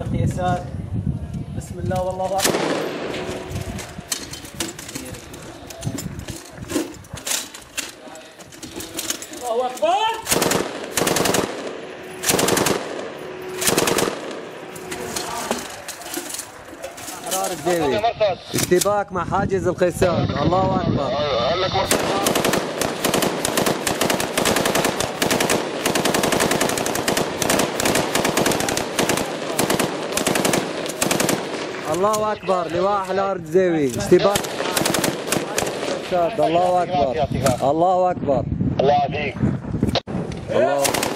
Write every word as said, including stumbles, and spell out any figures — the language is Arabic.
يسار. بسم الله والله اكبر. الله اكبر. حرار الديوي اشتباك مع حاجز القيسان. الله اكبر. الله اكبر. لواء حرار الديوي اشتباك. الله اكبر. الله اكبر. الله يعافيك. الله